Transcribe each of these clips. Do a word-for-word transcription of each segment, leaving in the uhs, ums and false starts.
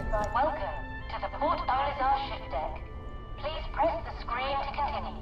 Welcome to the Port Olizar ship deck. Please press the screen to continue.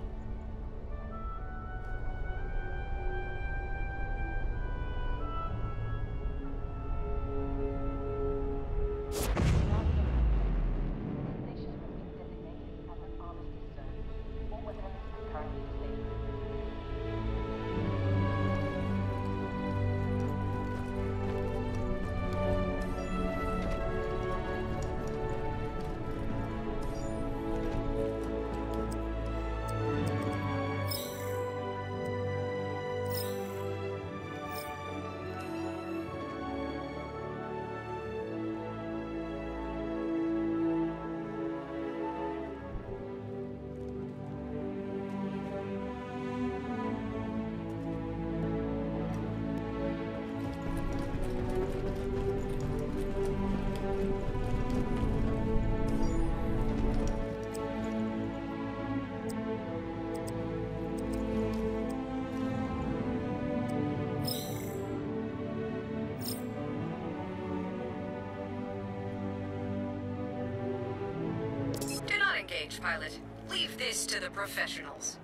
Pilot, leave this to the professionals.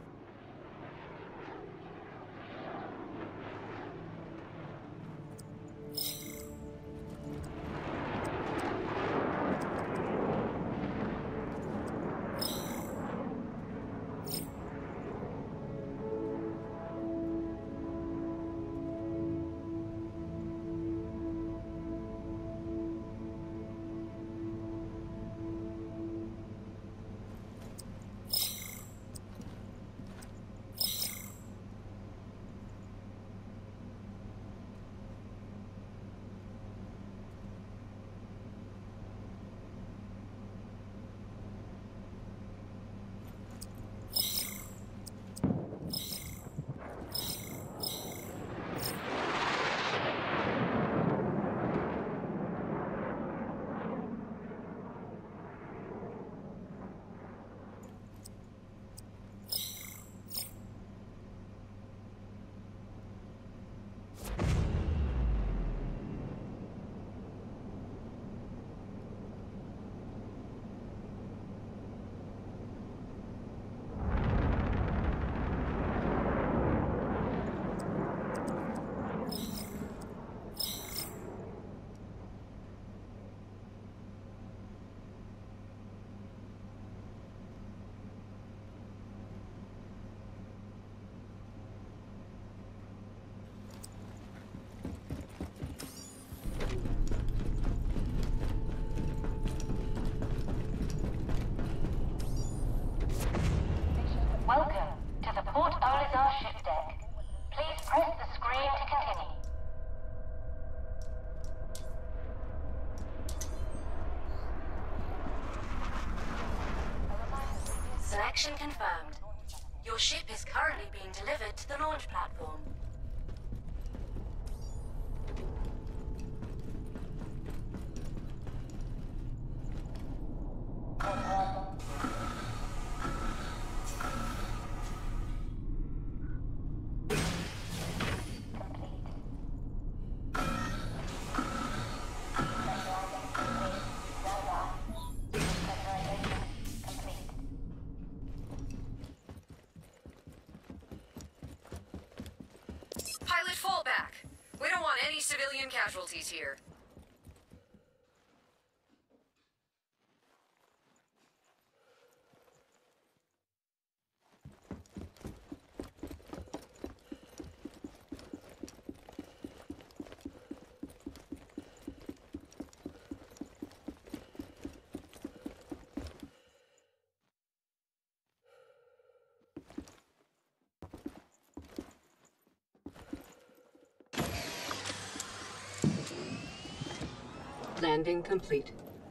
Welcome to the Port Olizar ship deck. Please press the screen to continue. Selection confirmed. Your ship is currently being delivered to the launch platform. Pilot, fall back. We don't want any civilian casualties here. Landing complete.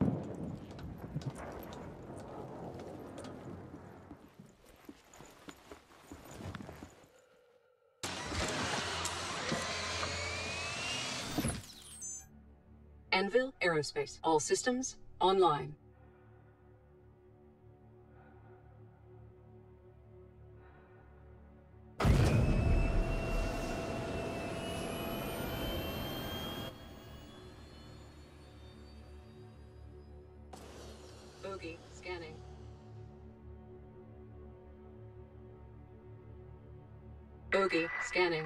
Anvil Aerospace. All systems online. Bogey scanning. Bogey scanning.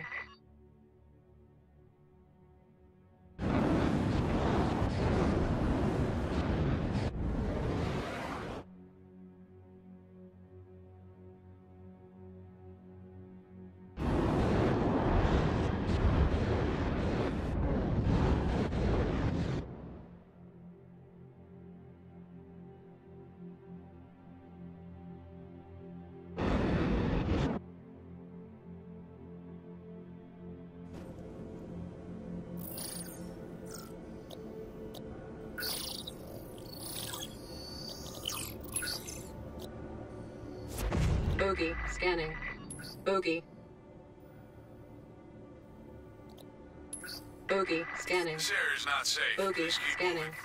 Bogey scanning. Bogey. Bogey scanning. This area's not safe. Bogey Please keep scanning. moving.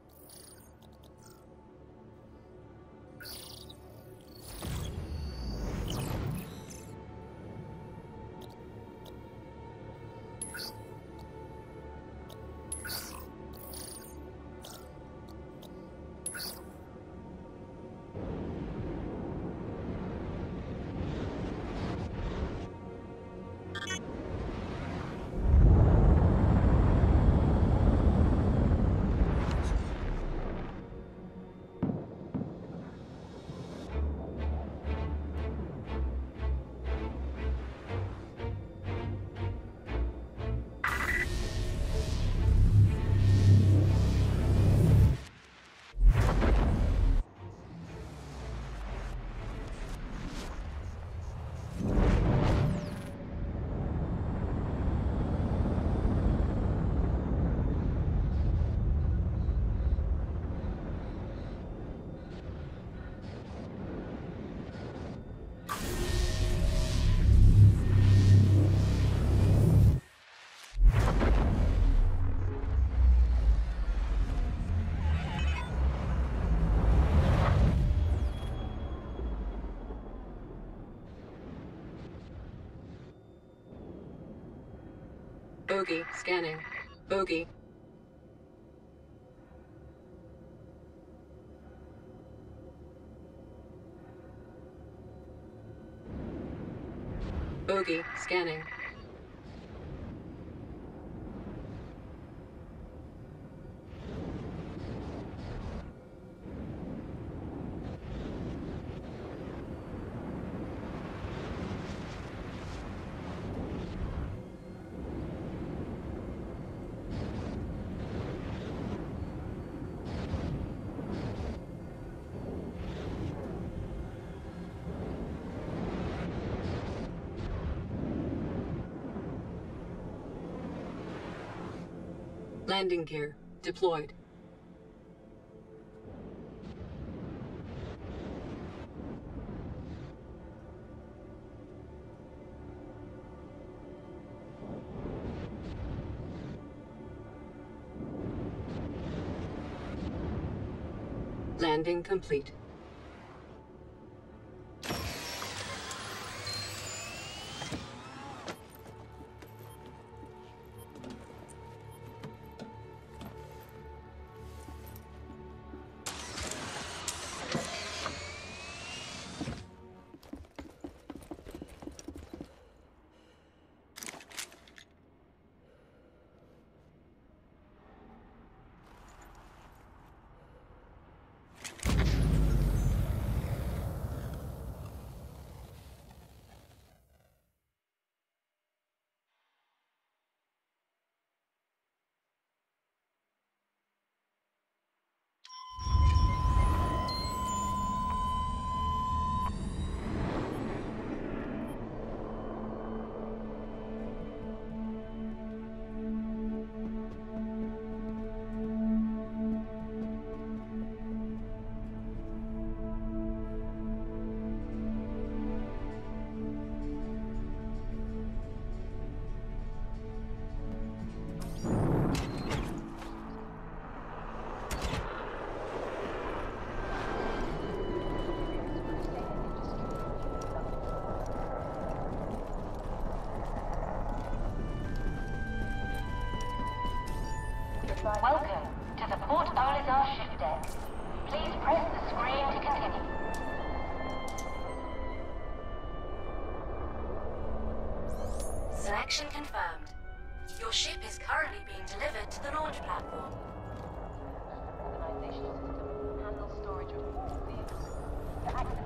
Bogey scanning. Bogey. Bogey scanning. Landing gear deployed. Landing complete. Connection confirmed. Your ship is currently being delivered to the launch platform. Organization system handles storage of all vehicles. The access.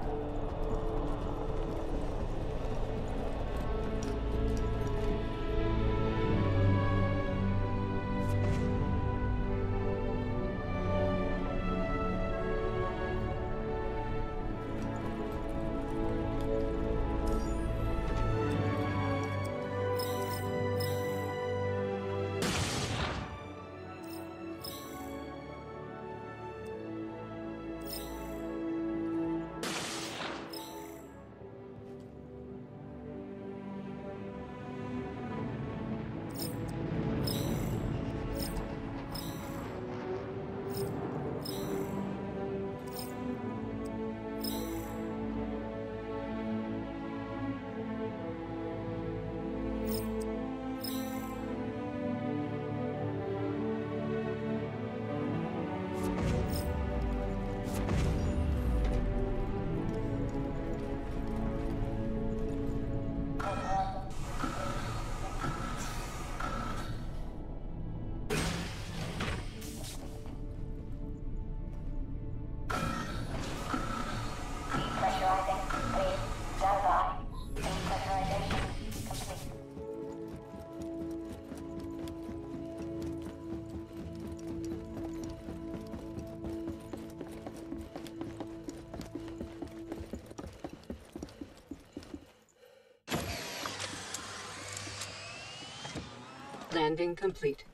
Landing complete.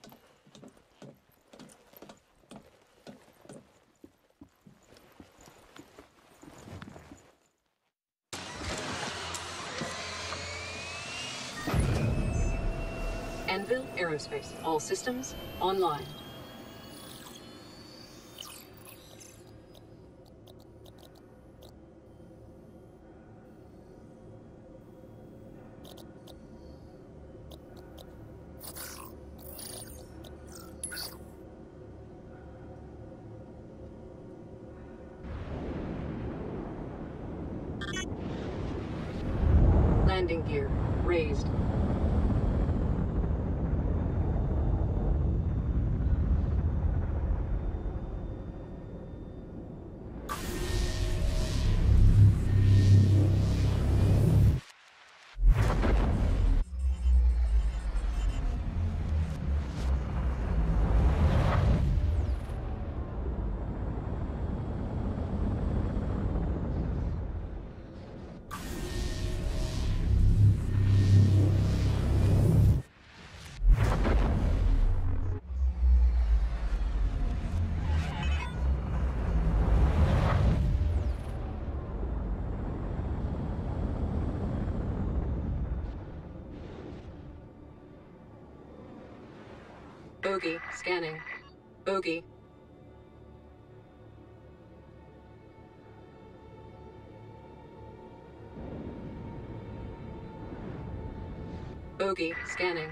Anvil Aerospace. All systems online. Landing gear raised. Bogey scanning. Bogey. Bogey scanning.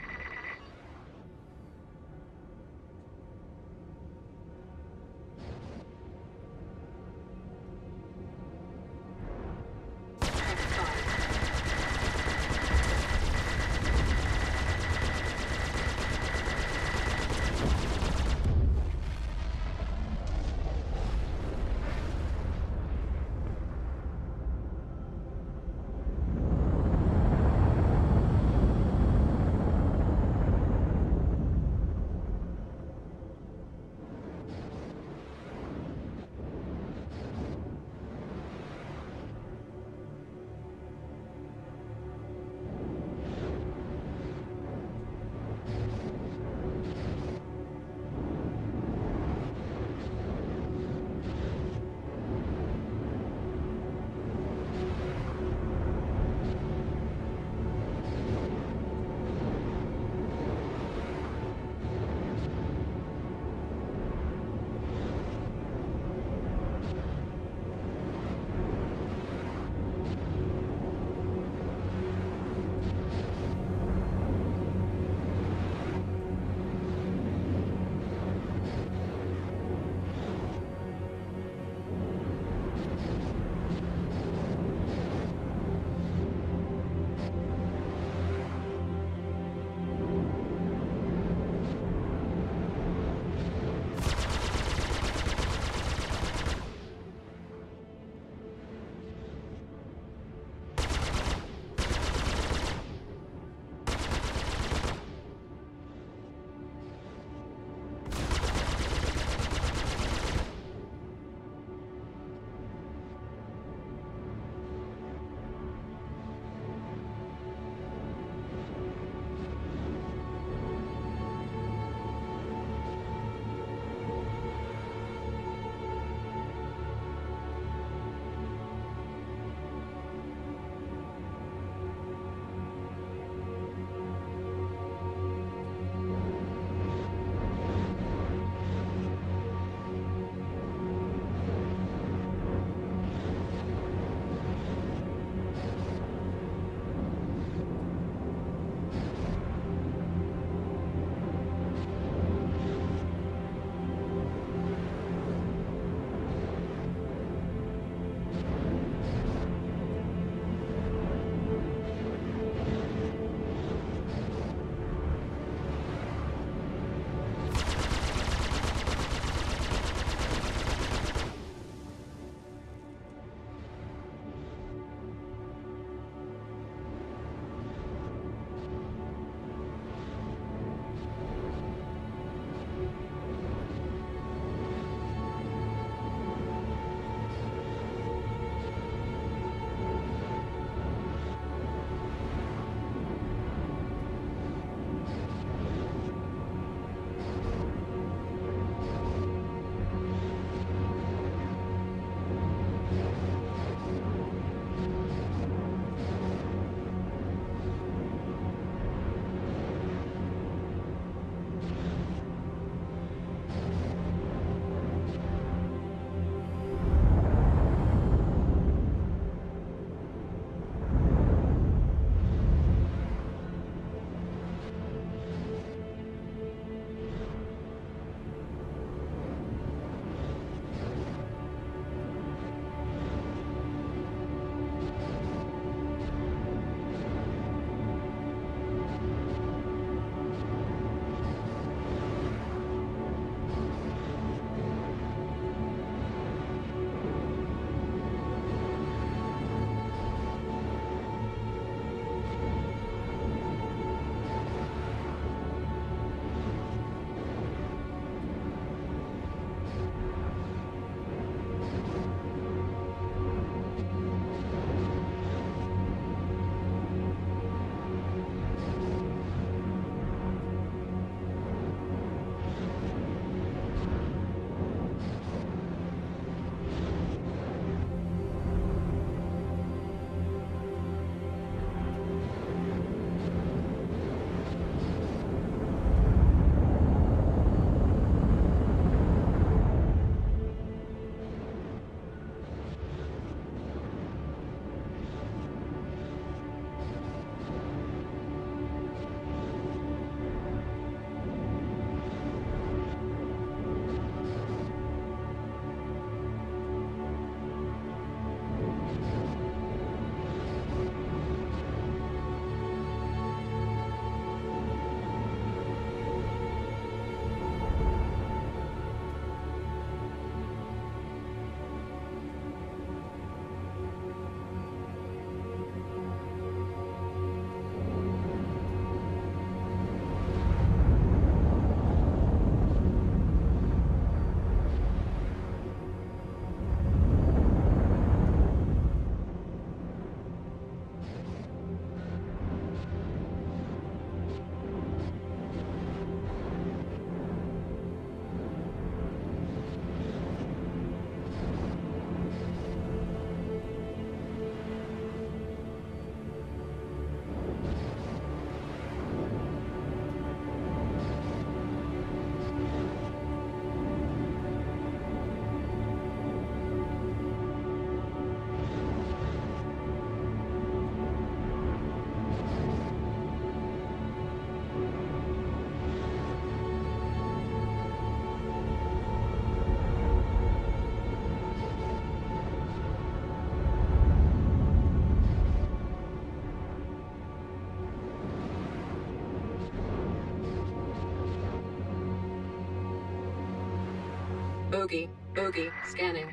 Bogey. Bogey. Scanning.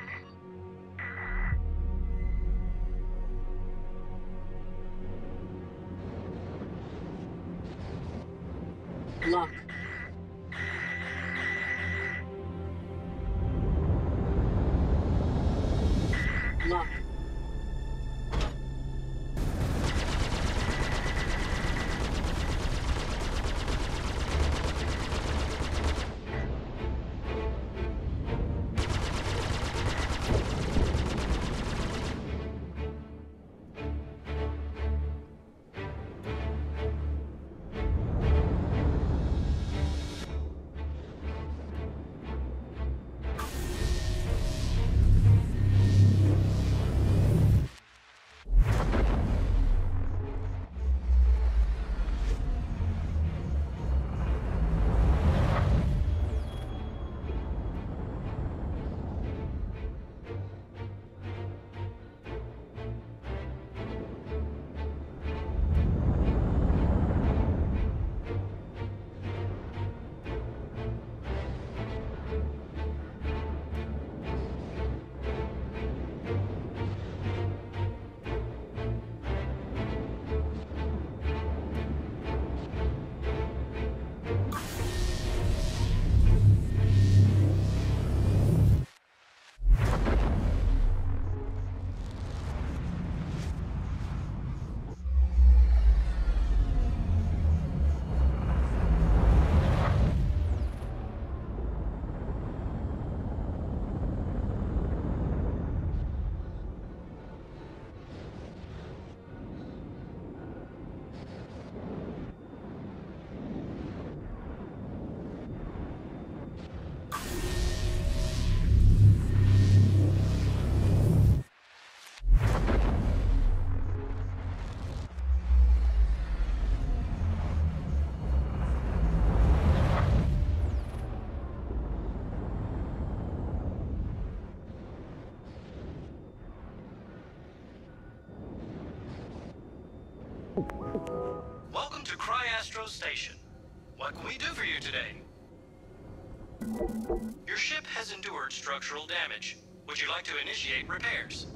Lock. Lock. Welcome to Cryastro Station. What can we do for you today? Your ship has endured structural damage. Would you like to initiate repairs?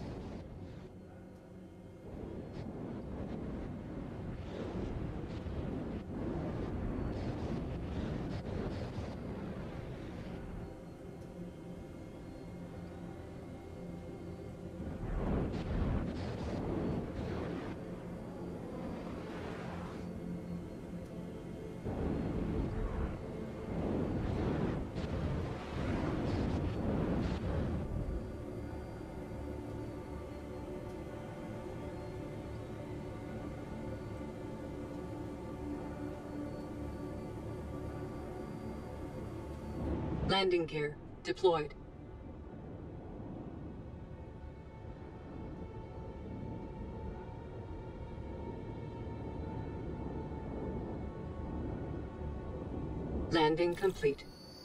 Landing gear deployed. Landing complete.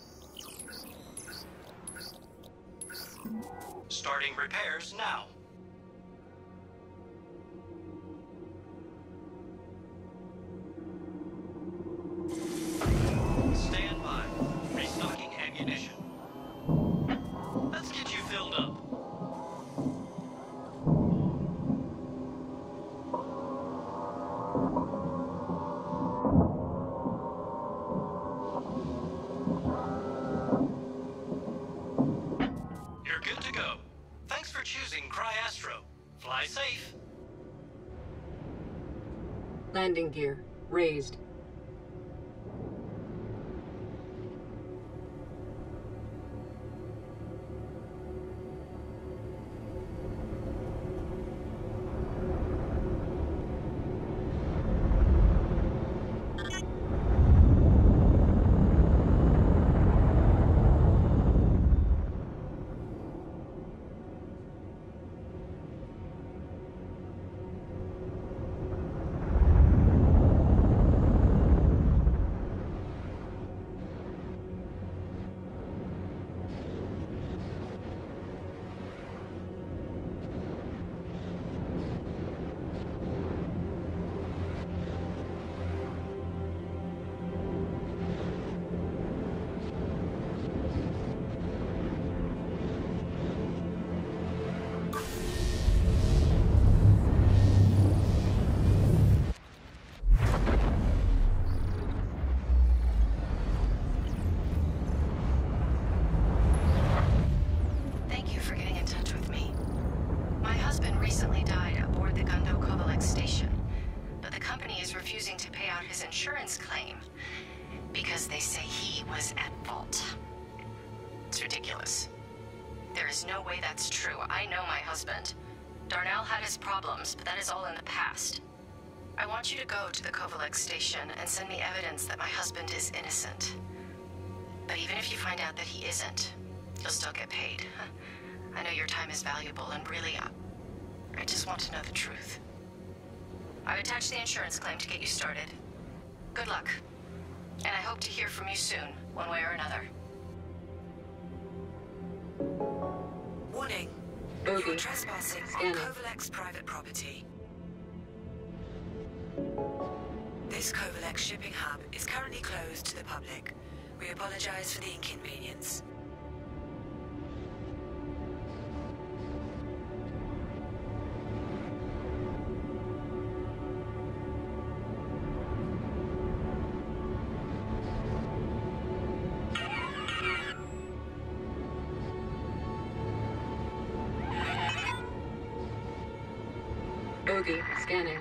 Starting repairs now. Stand by. Restocking ammunition. Let's get you filled up. You're good to go. Thanks for choosing Cryastro. Fly safe. Landing gear raised. because they say he was at fault. It's ridiculous. There is no way that's true. I know my husband. Darnell had his problems, but that is all in the past. I want you to go to the Kovalex station and send me evidence that my husband is innocent. But even if you find out that he isn't, you'll still get paid. I know your time is valuable, and really, I, I just want to know the truth. I've attached the insurance claim to get you started. Good luck. And I hope to hear from you soon, one way or another. Warning. Bogey. You're trespassing on Scanning. Kovalex private property. This Kovalex shipping hub is currently closed to the public. We apologize for the inconvenience. Bogey. Scanning.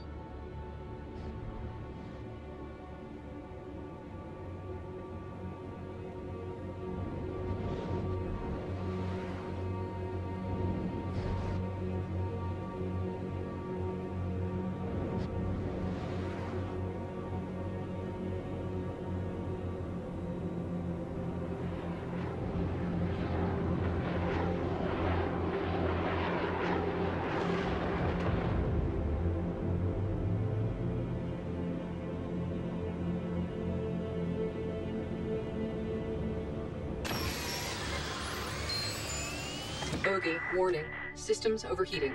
Bogey. Warning. Systems overheating.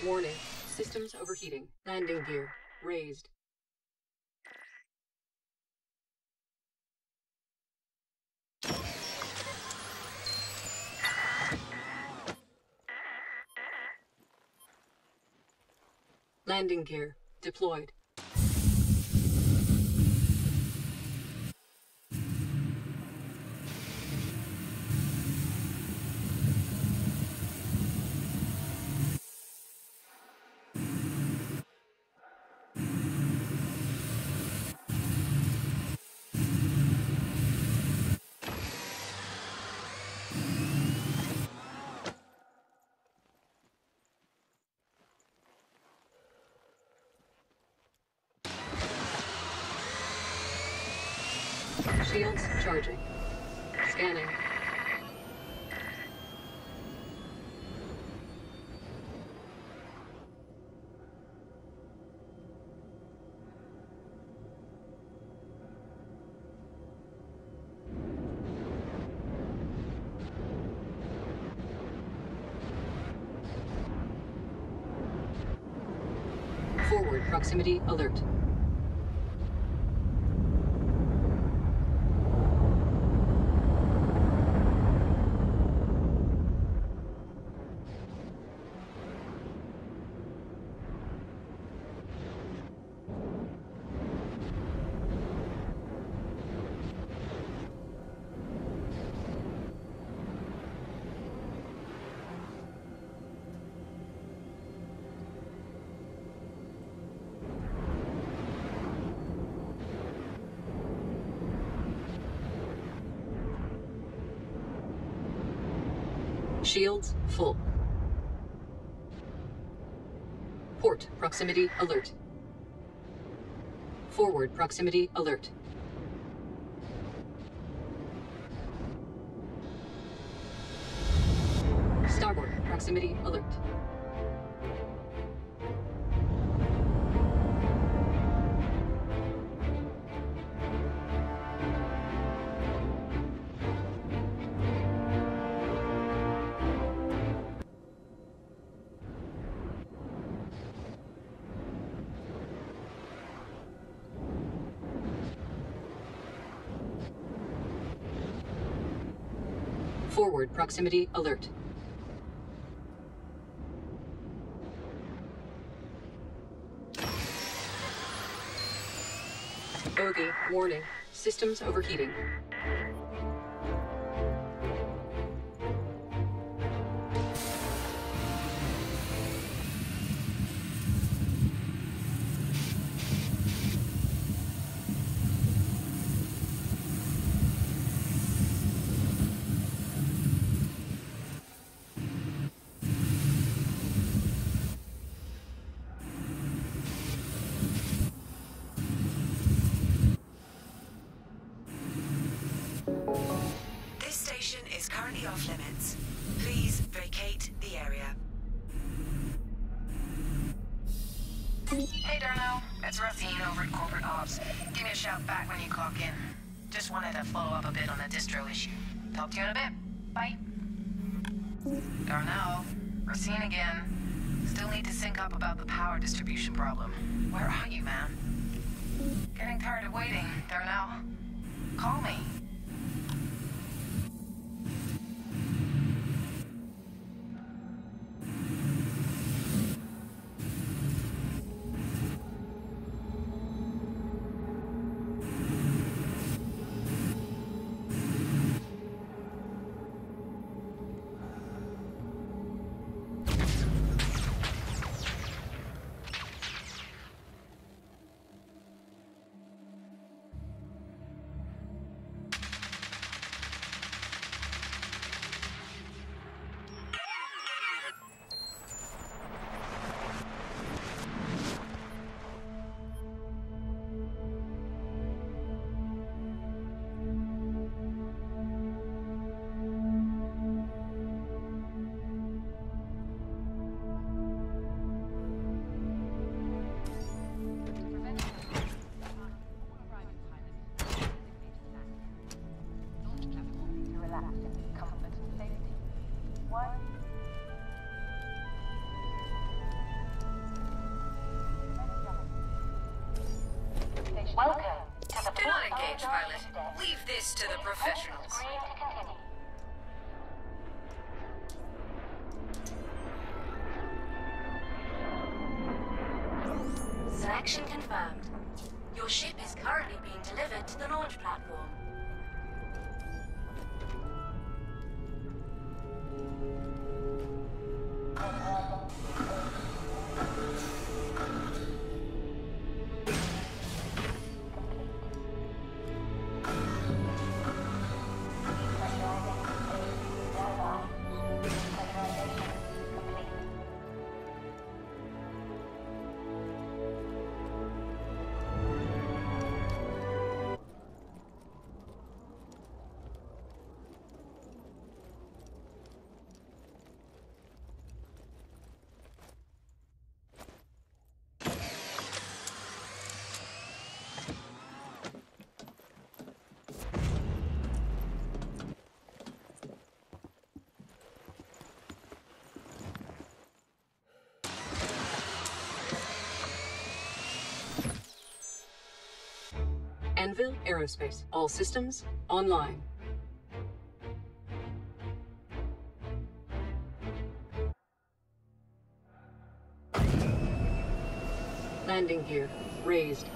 warning. Systems overheating. Landing gear raised. Landing gear deployed. Shields charging. Scanning. Forward proximity alert. Shields full. Port proximity alert. Forward proximity alert. Starboard proximity alert. Forward proximity alert. Bogey, warning. Systems overheating. This station is currently off limits. Please vacate the area. Hey, Darnell. It's Racine over at Corporate Ops. Give me a shout back when you clock in. Just wanted to follow up a bit on the distro issue. Talk to you in a bit. Bye. Darnell. Racine again. Still need to sync up about the power distribution problem. Where are you, man? Getting tired of waiting, Darnell. Call me. engage, pilot. Leave this to the professionals. Screen to continue. Selection confirmed. Your ship is currently being delivered to the launch platform. Anvil Aerospace. All systems online. Landing gear raised.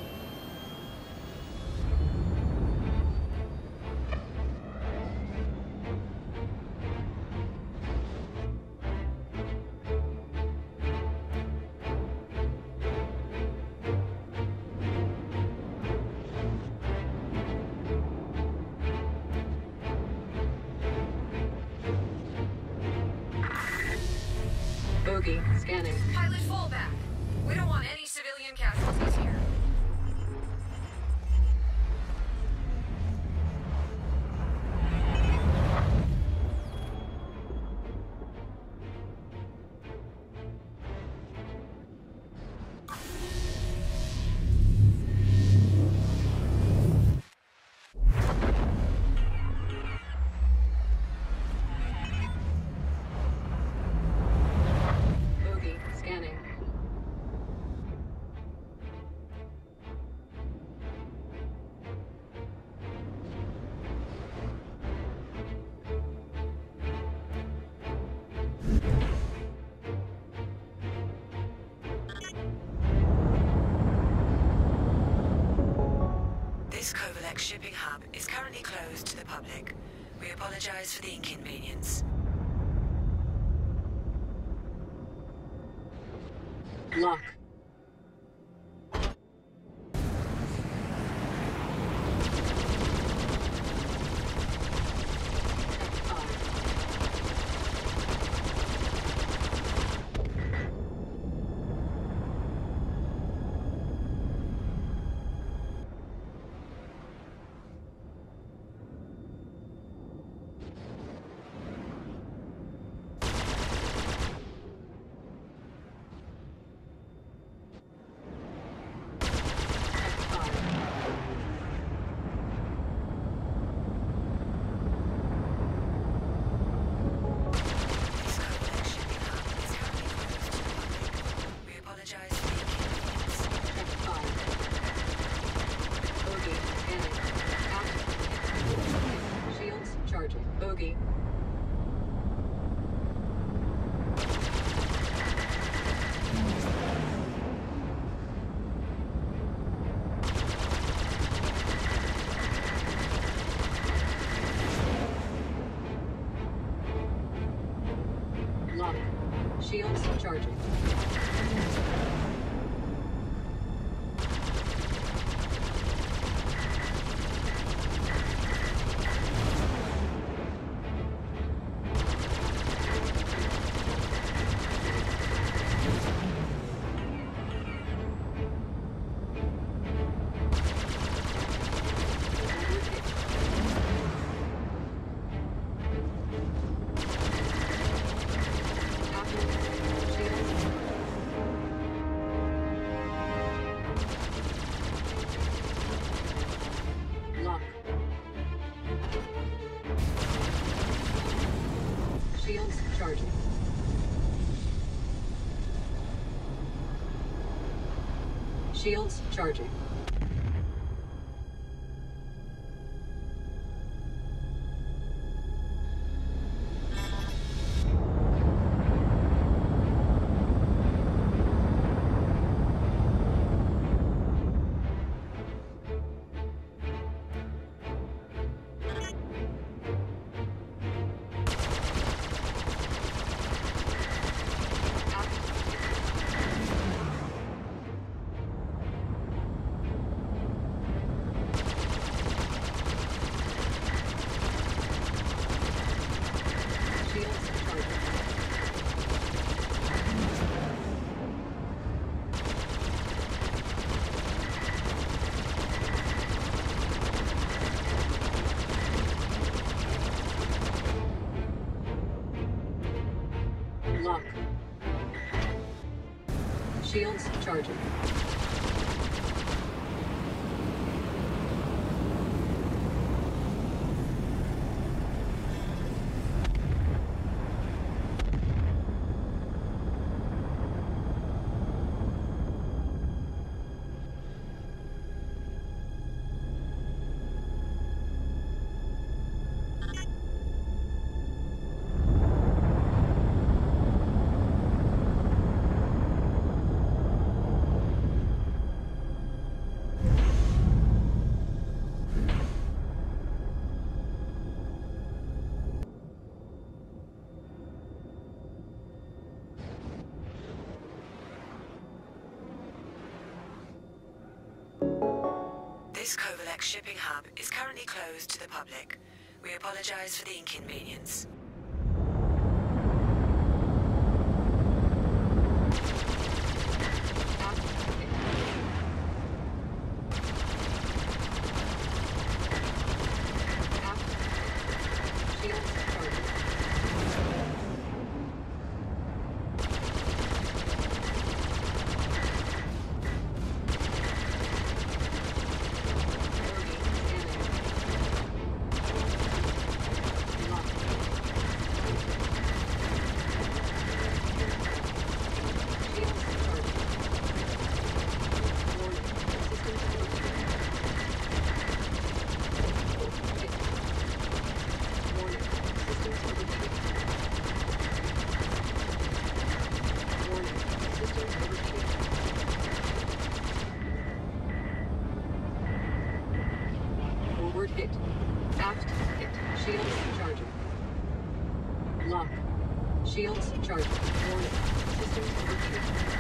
Bogey scanning. Pilot, fall back. We don't want any civilian casualties here. Bogey scanning. This Kovalek shipping hub is currently closed to the public. We apologize for the inconvenience. Lock. This Kovalek shipping hub is currently closed to the public. We apologize for the inconvenience. Bogey scanning. Active. Shields charging. Bogey. Lock. Shields charging. Lock. Shields charging. Shields charging. Shields charging. This Kovalex shipping hub is currently closed to the public. We apologize for the inconvenience. Hit. Aft hit. Shields charging. Lock. Shields charging. Warning. Systems overheating.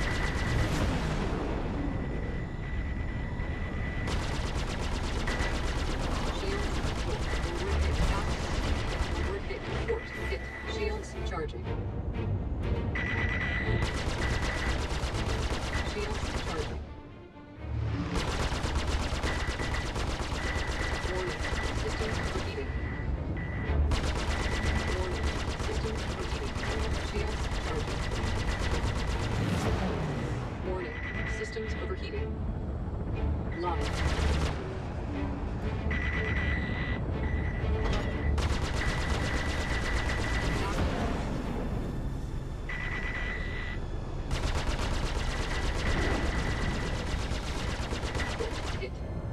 Shields full. Forward hit. Aft. Forward hit. Port hit. Shields charging. Shields charging. Systems overheating. Warning. Systems overheating. Shields charging. Warning. Systems overheating. Lock. Hit.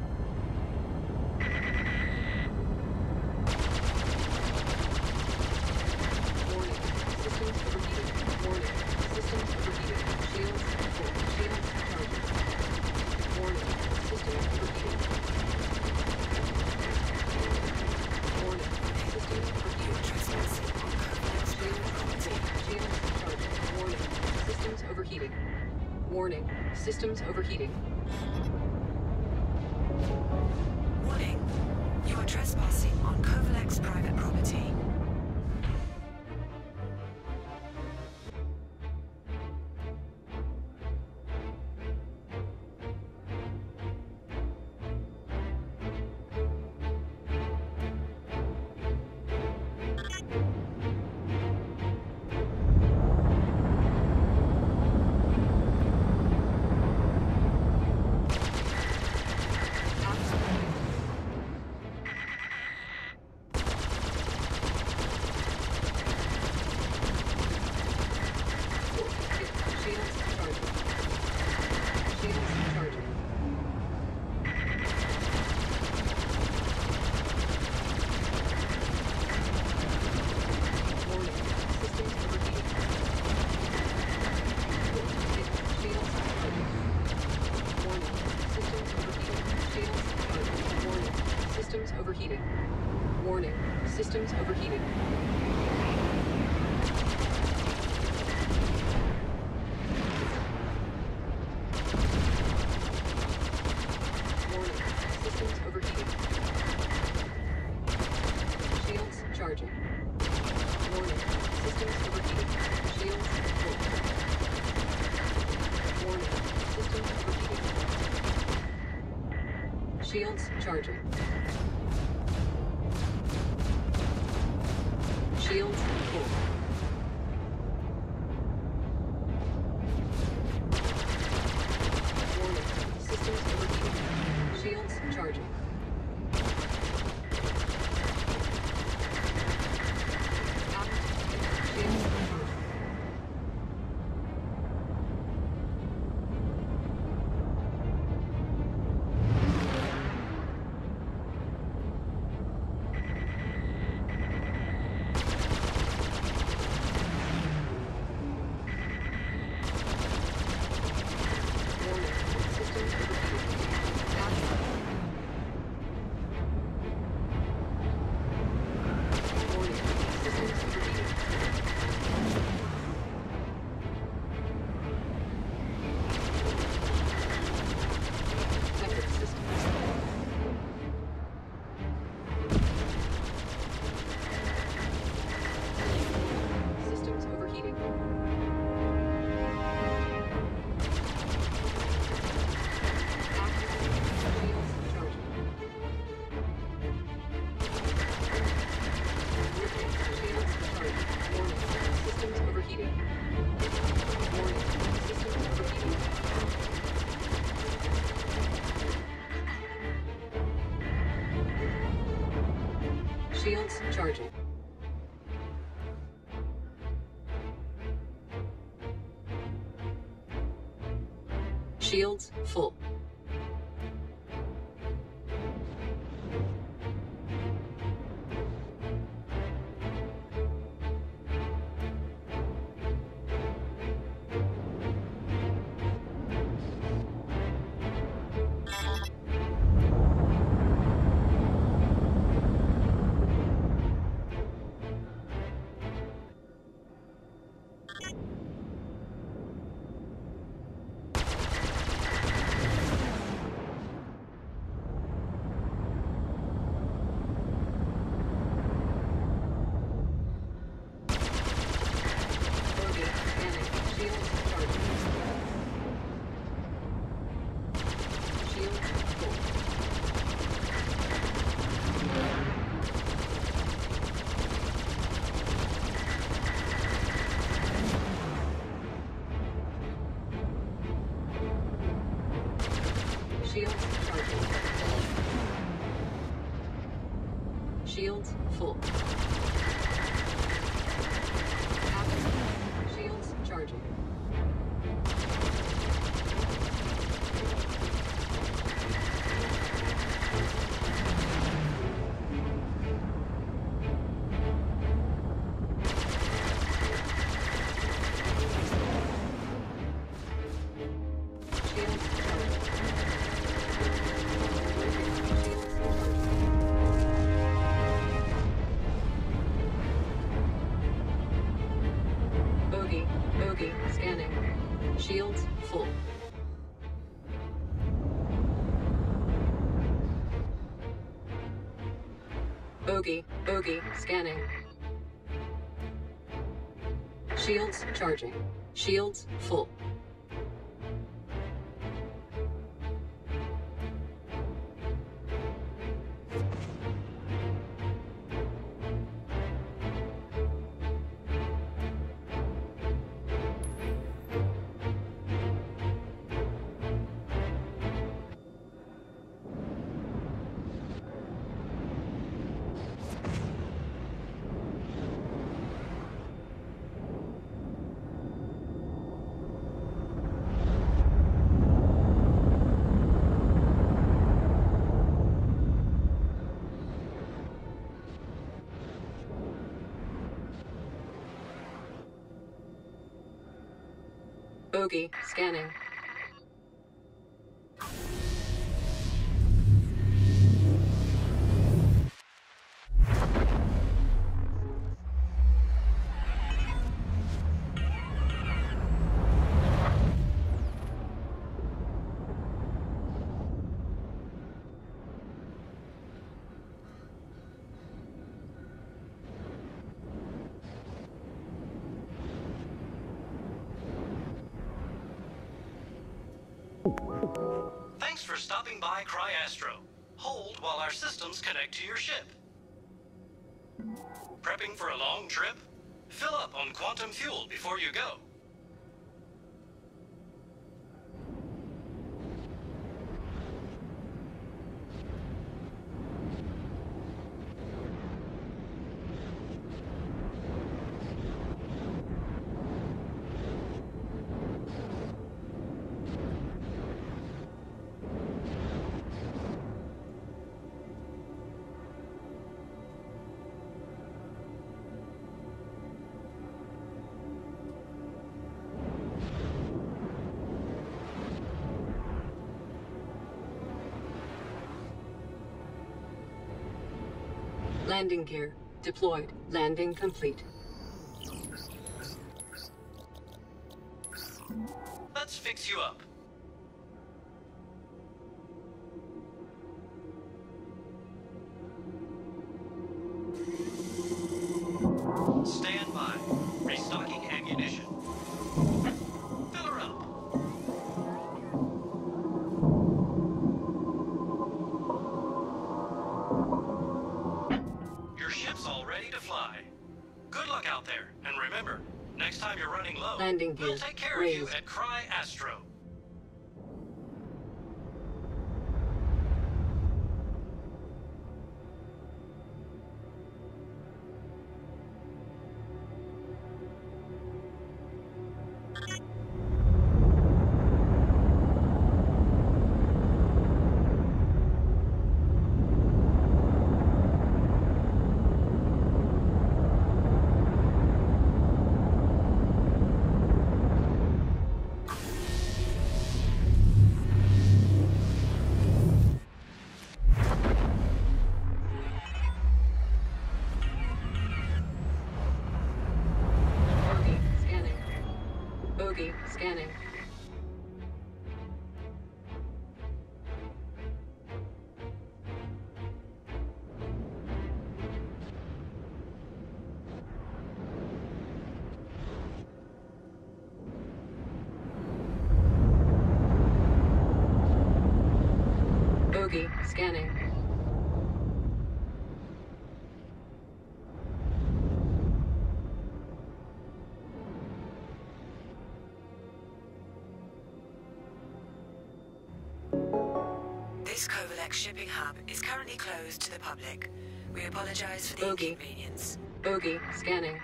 Warning. Systems overheating. Warning. You are trespassing on Kovalex private property. Overheating. Warning. Systems overheating. Warning. Systems overheating. Shields charging. Warning. Systems overheating. Shields full. Warning. Systems overheating. Shields charging. Shields full. Shields charging. Shields full. Shields charging. Shields full. Shields charging. Shields full. Bogey, bogey, scanning. Shields charging. Shields full. Bogey, scanning. Thanks for stopping by Cryastro. Hold while our systems connect to your ship. Prepping for a long trip? Fill up on quantum fuel before you go. Landing gear deployed. Landing complete. Let's fix you up. Stand by. Restocking ammunition. Fill her up. Your ship's all ready to fly. Good luck out there, and remember, next time you're running low, Landing gear we'll take care raised. of you at Cryastro. Scanning. This Kovalek shipping hub is currently closed to the public. We apologize for the Bogey. inconvenience. Bogey. Scanning.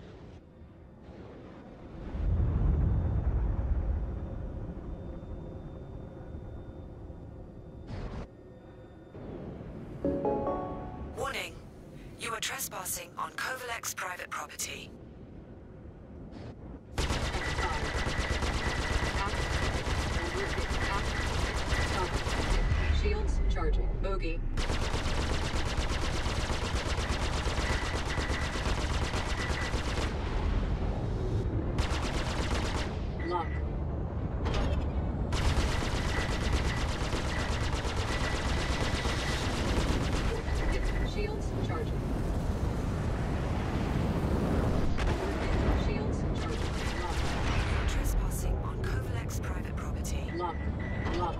Warning. You are trespassing on Kovalek's private property. Shields charging. Bogey. Lock. Shields charging. Shields charging. Lock. You are trespassing on Kovalek's private property. Lock. Lock.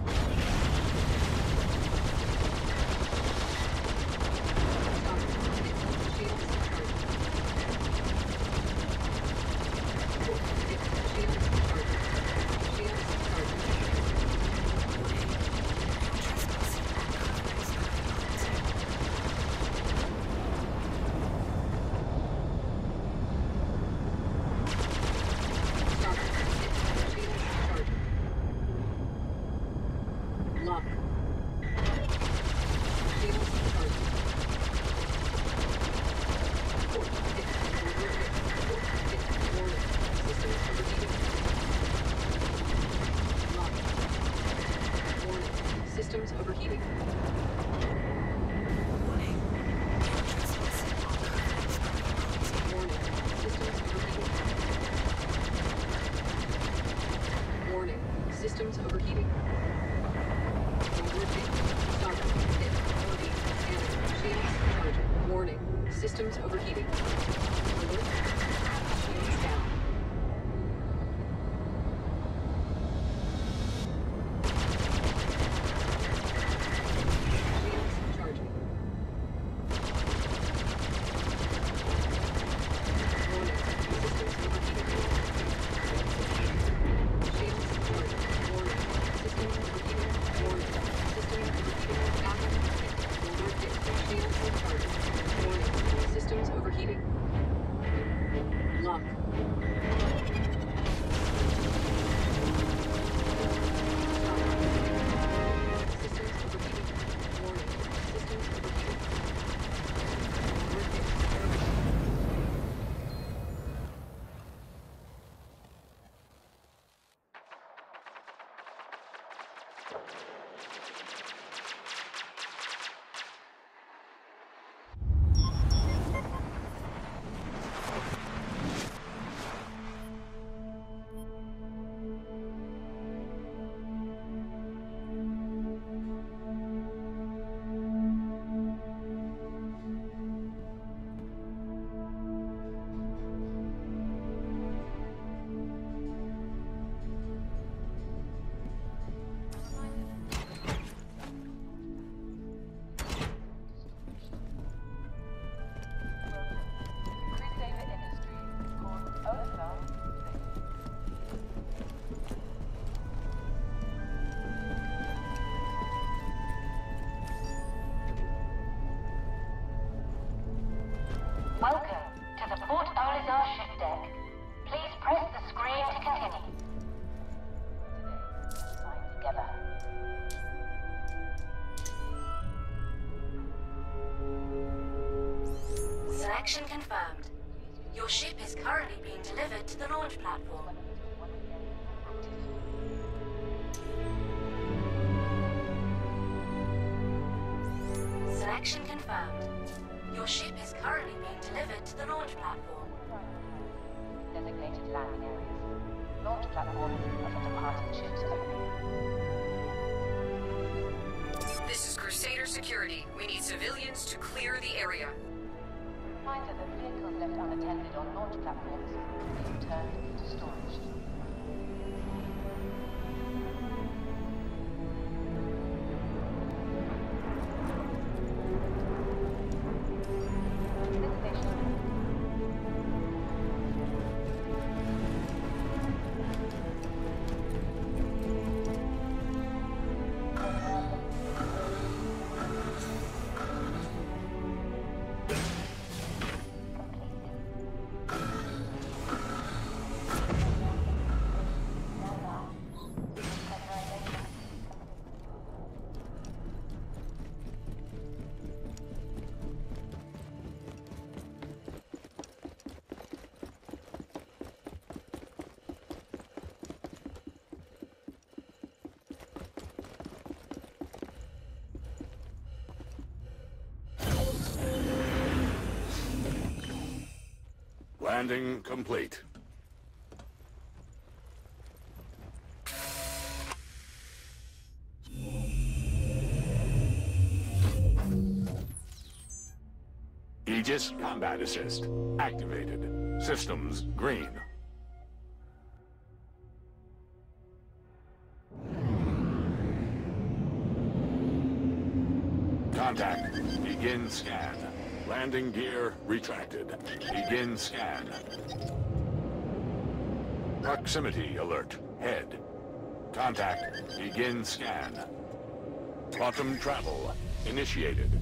Lock. Shields charging. Systems overheating. Warning. You are trespassing on Kovalek's private property. Warning. Systems overheating. Warning. Systems overheating. Stop. Hit. Bogey. Scanning. Shields charging. Warning. Systems overheating. Alert. Shields down. Shields charging. Warning. Systems overheating. Shields charging. Warning. Systems overheating. Warning. Systems overheating. Backup. Alert. Shields charging. Warning. Systems overheating. Lock. Systems overheating. Warning. Systems overheating. Welcome to the Port Olizar ship deck. Please press the screen to continue. Today, sign together. Selection confirmed. Your ship is currently being delivered to the launch platform. Selection confirmed. Your ship is currently being delivered to the launch platform. Designated landing areas. Launch platforms are for departing ships only. This is Crusader Security. We need civilians to clear the area. Reminder that vehicles left unattended on launch platforms will be returned to storage. Landing complete. Aegis Combat Assist activated. Systems green. Contact. Begin scan. Landing gear retracted. Begin scan. Proximity alert. Head. Contact. Begin scan. Quantum travel initiated.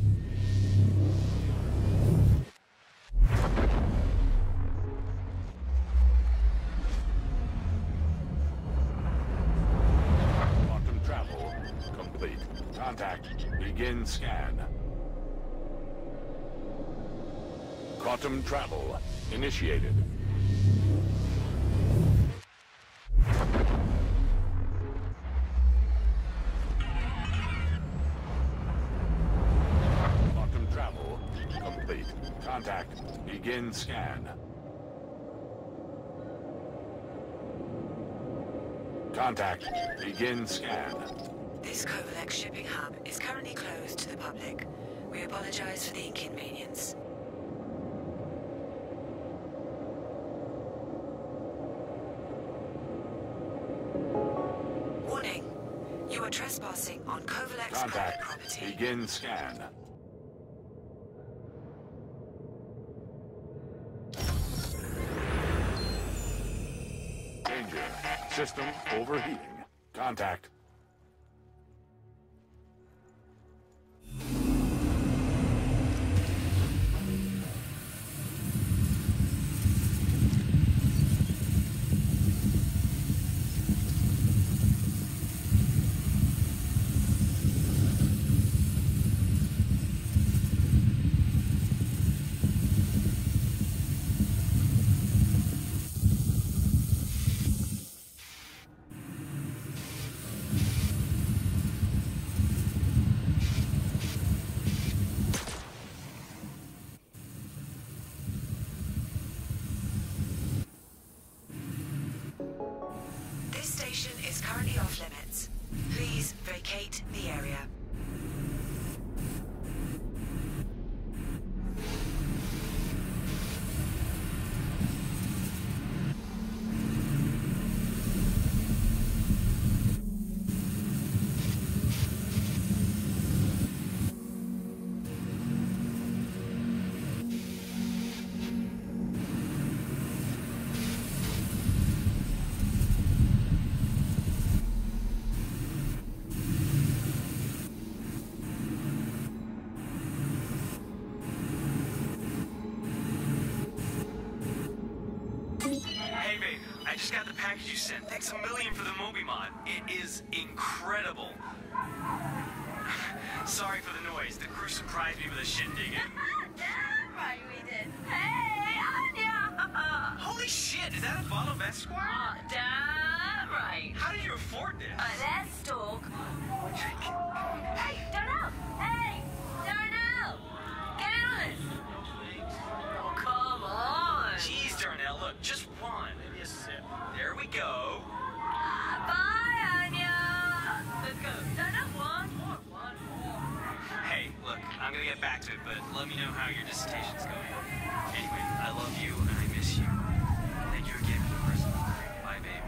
Quantum travel complete. Contact. Begin scan. Quantum travel initiated. Quantum travel complete. Contact. Begin scan. Contact. Begin scan. This Kovalex shipping hub is currently closed to the public. We apologize for the inconvenience. Warning. You are trespassing on Kovalex private Contact. property. Begin scan. Danger. System overheating. Contact. This station is currently off limits. Please vacate the area. Hey, babe, I just got the package you sent. Thanks a million for the Moby mod. It is incredible. Sorry for the noise. The crew surprised me with a shindig. Right, we did. Hey, Anya! Holy shit, is that a bottle of Esquire? Oh, damn right. How did you afford this? Uh, let's talk. Hey, Darnell! Hey! Darnell! Get in on this! Oh, come on! Jeez, Darnell, look, just one. Maybe a sip. There we go. Bye, Anya! Let's go. Darnell, one more, one more. Hey, look, I'm gonna get back to it, but let me know how your dissertation's going. Anyway, I love you and I miss you. Thank you again for the present. Bye, babe.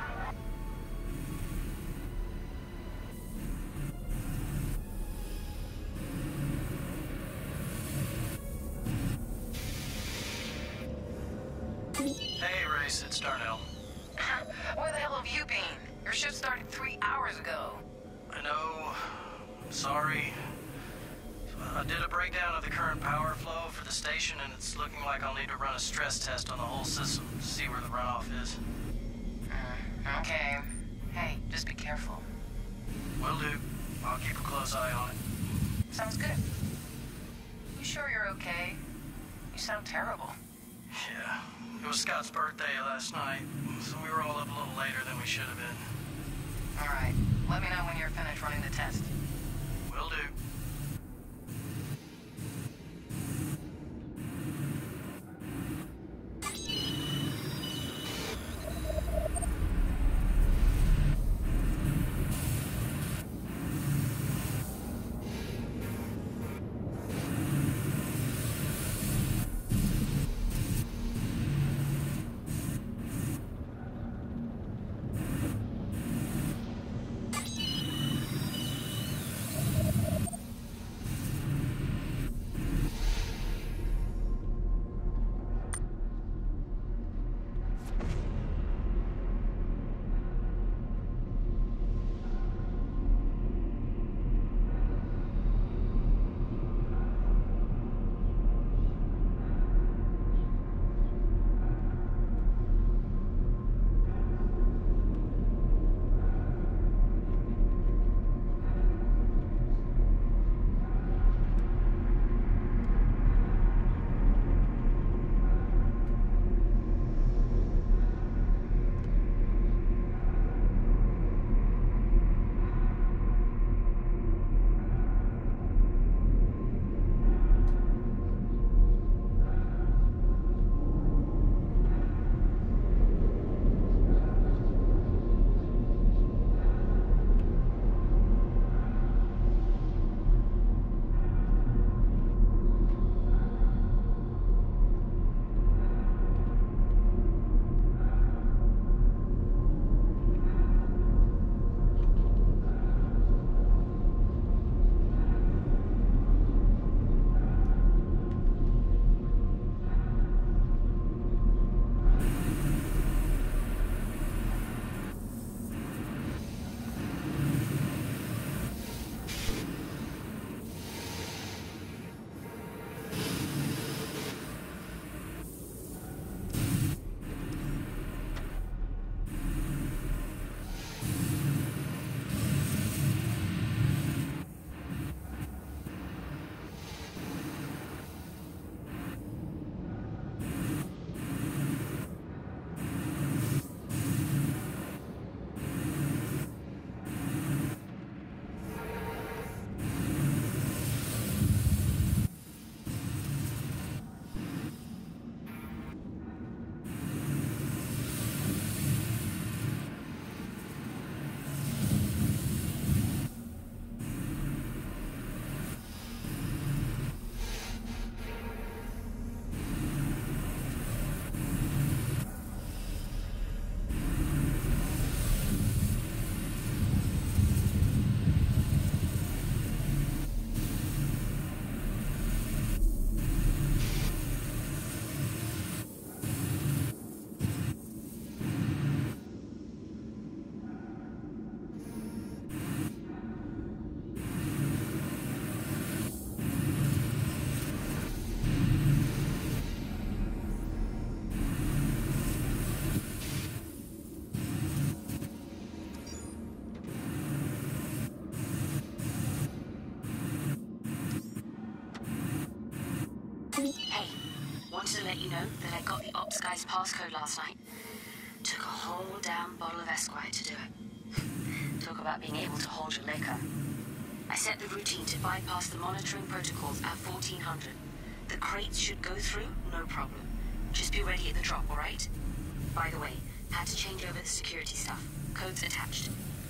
Hey, Race, it's Darnell. Where the hell have you been? Your shift started three hours ago. I know. I'm sorry. I did a breakdown of the current power flow for the station, and it's looking like I'll need to run a stress test on the whole system to see where the runoff is. Mm, okay. Hey, just be careful. Will do. I'll keep a close eye on it. Sounds good. You sure you're okay? You sound terrible. Yeah. It was Scott's birthday last night, so we were all up a little later than we should have been. All right. Let me know when you're finished running the test. Will do. Wanted to let you know that I got the ops guy's passcode last night. Took a whole damn bottle of Esquire to do it. Talk about being able to hold your liquor. I set the routine to bypass the monitoring protocols at fourteen hundred. The crates should go through, no problem. Just be ready at the drop, alright? By the way, had to change over the security stuff. Codes attached.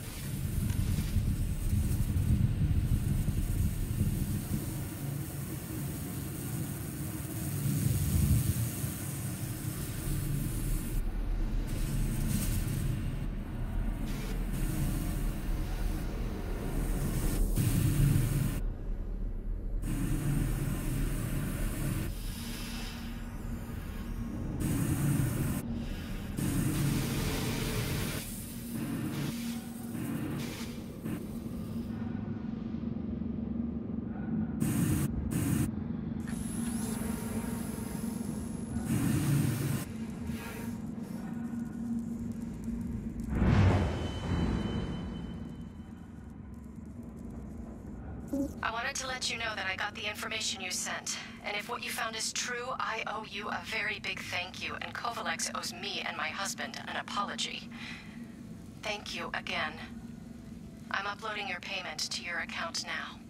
I wanted to let you know that I got the information you sent, and if what you found is true, I owe you a very big thank you, and Kovalex owes me and my husband an apology. Thank you again. I'm uploading your payment to your account now.